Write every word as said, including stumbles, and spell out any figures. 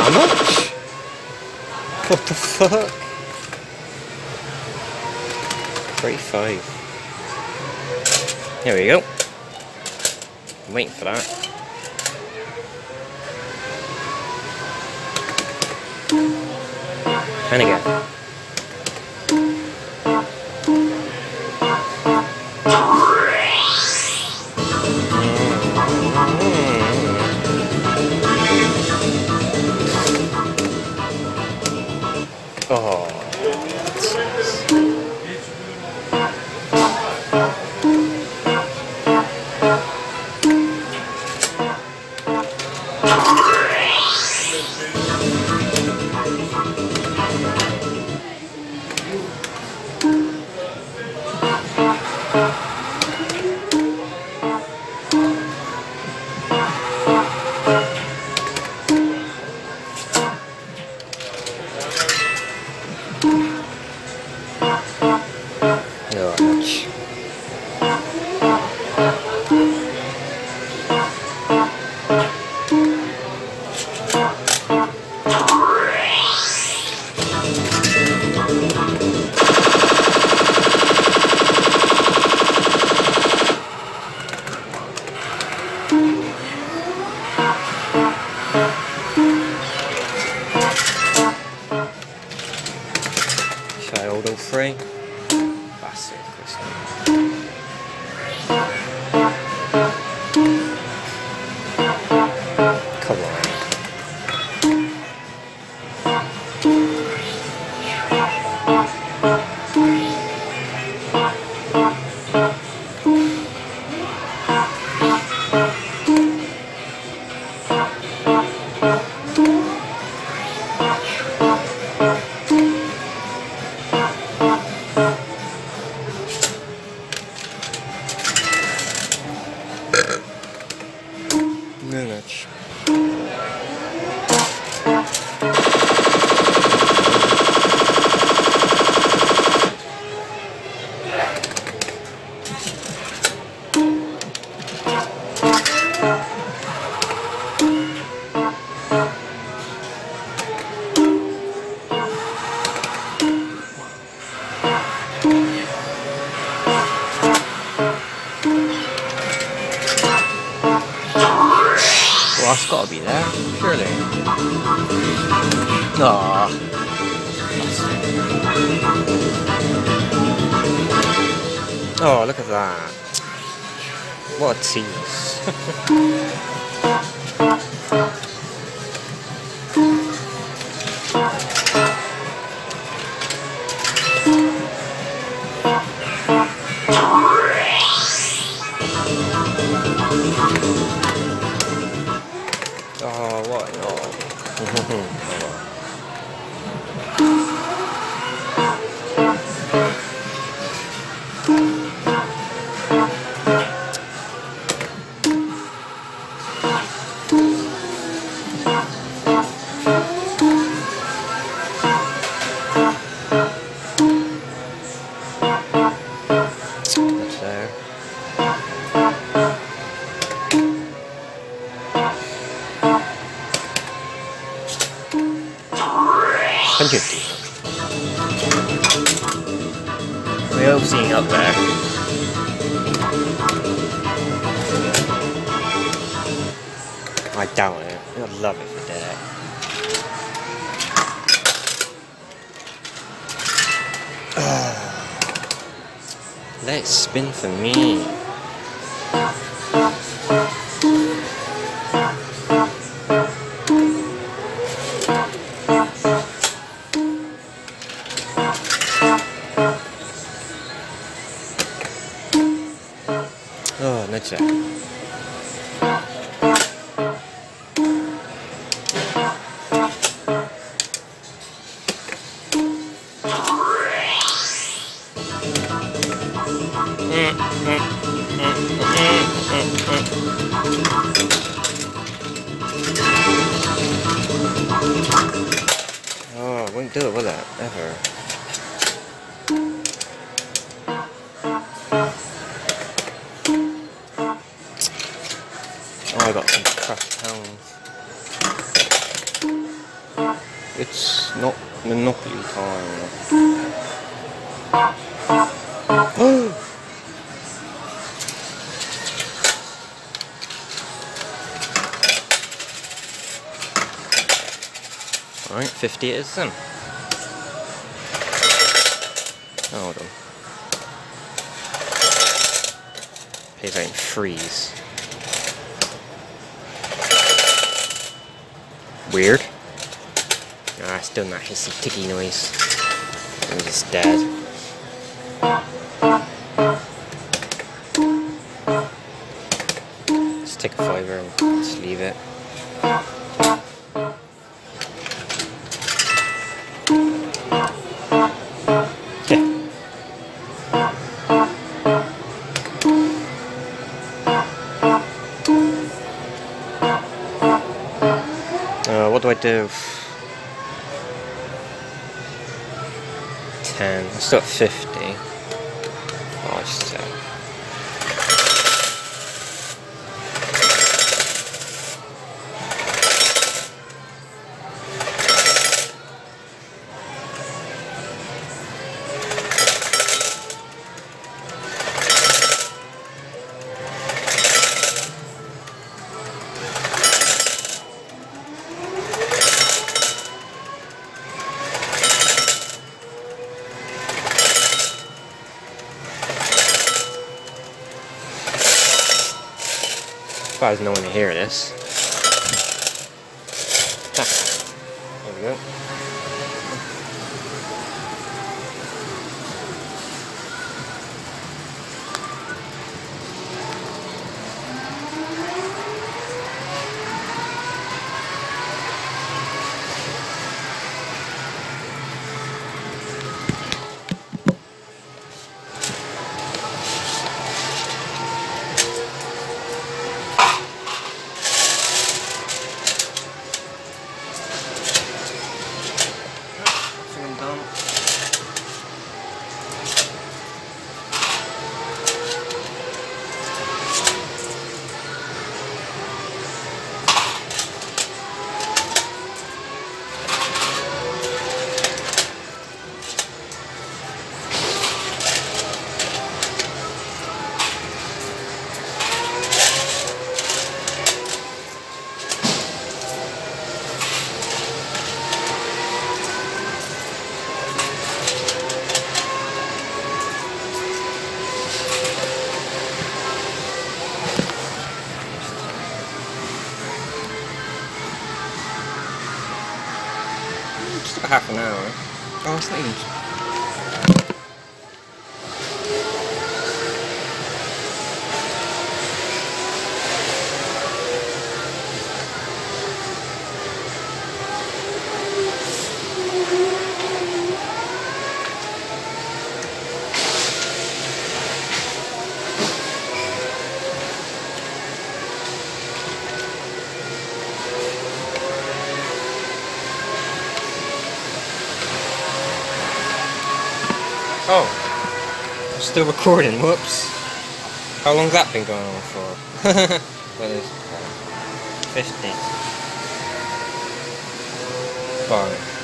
How much? What the fuck? thirty-five. Here we go. I'm waiting for that. And again. Oh. Auto free. Bastard, come on. Minutes. Well, it's gotta be there, surely. Aww. Oh, look at that. What a tease. Oh, what? Oh. That's there. one fifty. We're all seeing up there. I doubt it. I'd love it if it did it. Uh, let it spin for me. Oh, no check. Oh, I wouldn't do it, will it? Ever. Oh, I got some crushed pounds. It's not Monopoly time. Alright, fifty it is then. Oh, hold on. Pays out in threes. Weird. Ah, still not hissy ticky noise. I'm just dead. Let's take a fiver and just leave it. Uh, what do I do? ten. I'm still at fifty. Oh, just uh, surprised no one to hear this. Ah, there we go. Just about half an hour. Oh, it's not even. Oh, I'm still recording, whoops. How long's that been going on for? Well, it's uh, fifty. Fine.